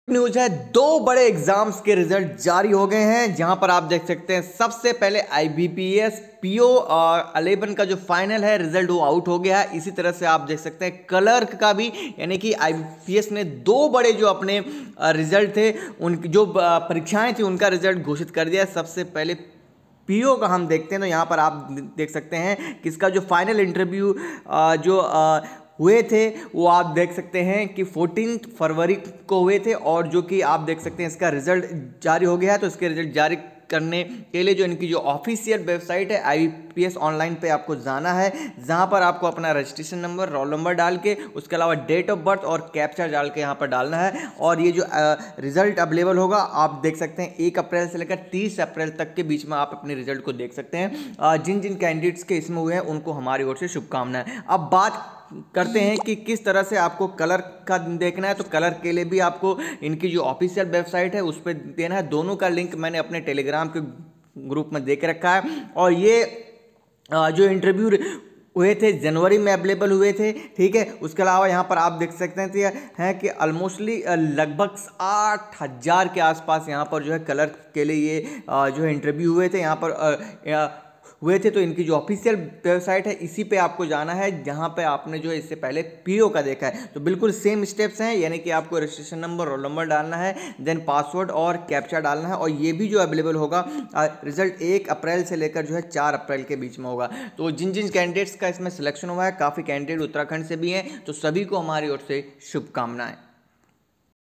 News है, दो बड़े एग्जाम्स के रिजल्ट जारी हो गए हैं जहां पर आप देख सकते हैं सबसे पहले आईबीपीएस पीओ और 11 का जो फाइनल है रिजल्ट वो आउट हो गया है। इसी तरह से आप देख सकते हैं क्लर्क का भी, यानी कि आईबीपीएस ने दो बड़े जो अपने रिजल्ट थे उनकी जो परीक्षाएं थी उनका रिजल्ट घोषित कर दिया। सबसे पहले पीओ का हम देखते हैं तो यहाँ पर आप देख सकते हैं कि इसका जो फाइनल इंटरव्यू जो हुए थे वो आप देख सकते हैं कि 14 फरवरी को हुए थे, और जो कि आप देख सकते हैं इसका रिजल्ट जारी हो गया है। तो इसके रिजल्ट जारी करने के लिए जो इनकी जो ऑफिशियल वेबसाइट है आईबीपीएस ऑनलाइन पे आपको जाना है, जहां पर आपको अपना रजिस्ट्रेशन नंबर, रोल नंबर डाल के, उसके अलावा डेट ऑफ बर्थ और कैप्चा डाल के यहाँ पर डालना है। और ये जो रिजल्ट अवेलेबल होगा आप देख सकते हैं 1 अप्रैल से लेकर 30 अप्रैल तक के बीच में आप अपने रिजल्ट को देख सकते हैं। जिन जिन कैंडिडेट्स के इसमें हुए हैं उनको हमारी ओर से शुभकामनाएं। अब बात करते हैं कि किस तरह से आपको कलर का देखना है। तो कलर के लिए भी आपको इनकी जो ऑफिशियल वेबसाइट है उस पर देना है। दोनों का लिंक मैंने अपने टेलीग्राम के ग्रुप में दे के रखा है। और ये जो इंटरव्यू हुए थे जनवरी में अवेलेबल हुए थे, ठीक है। उसके अलावा यहाँ पर आप देख सकते हैं कि ऑलमोस्टली लगभग 8,000 के आसपास यहाँ पर जो है कलर के लिए ये जो है इंटरव्यू हुए थे यहाँ पर हुए थे। तो इनकी जो ऑफिशियल वेबसाइट है इसी पे आपको जाना है, जहां पे आपने जो है इससे पहले पीओ का देखा है। तो बिल्कुल सेम स्टेप्स हैं, यानी कि आपको रजिस्ट्रेशन नंबर, रोल नंबर डालना है, देन पासवर्ड और कैप्चा डालना है। और ये भी जो अवेलेबल होगा रिजल्ट 1 अप्रैल से लेकर जो है 4 अप्रैल के बीच में होगा। तो जिन जिन कैंडिडेट्स का इसमें सिलेक्शन हुआ है, काफ़ी कैंडिडेट उत्तराखंड से भी हैं, तो सभी को हमारी ओर से शुभकामनाएं।